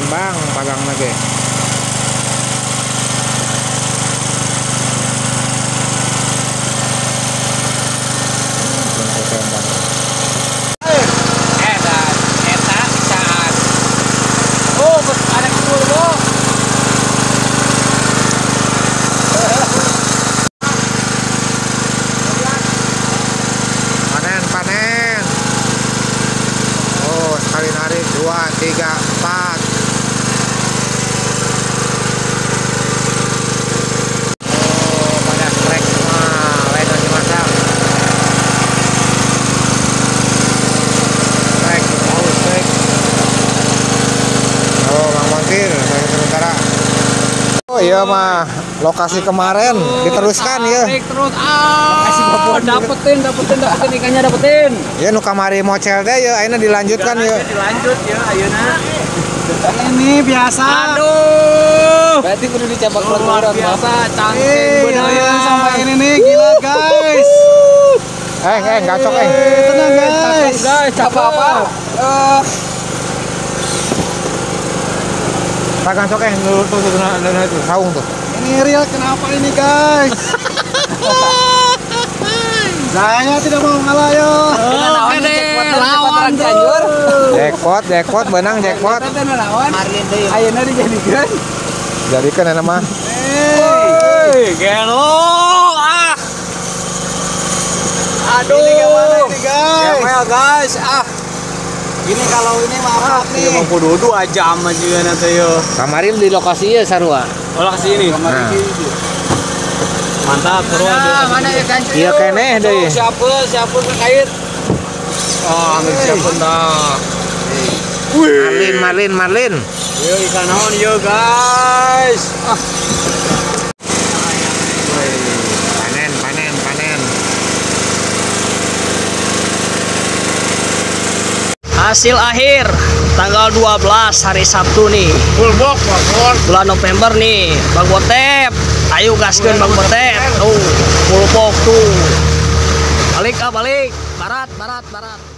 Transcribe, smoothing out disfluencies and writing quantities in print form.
Bang, pagang lagi. Panen. Oh, sekali narik 2, 3, 4. Oh, pada strek semua. Lain lagi masak. Strek, mau strek. Oh, Bang Montir, dari sementara. Oh iya mah, lokasi kemarin diteruskan ya. Terus dapetin ikannya dapetin. Ya nu kamari mocel teh ya, ayeuna dilanjutkan ya. Dilanjut ya ayeuna. Ini biasa. Aduh. Berarti kudu dicabak luar biasa cantik beneran sama ini nih gila guys. Gacok Tenang guys. Apa? Pagang sok tuh saung tuh. Ini real kenapa ini guys? Saya tidak mau ngalah yo. Lawan Cianjur. Jackpot benang jackpot. Ayeuna dijadikeun. Jadikan enak mah. Gelo. Aduh. Ini gimana ini guys? Gimana guys? Ini kalau ini maaf nih. Mau kudu 2 jam aja nanti yo. Kemarin di lokasi ya sarua. Oh lokasi ini. Mantap seru aja. Mana ya kan? Iya keneh deui. Siapa terkait? Oh, ambil siapa dah. Marlin. Yo ikan naon yo guys. Panen. Hasil akhir tanggal 12 hari Sabtu nih. Full box Bulan November nih. Bang Botep, ayo gaskeun Bang Botep. Tuh, full box tuh. Balik. Barat.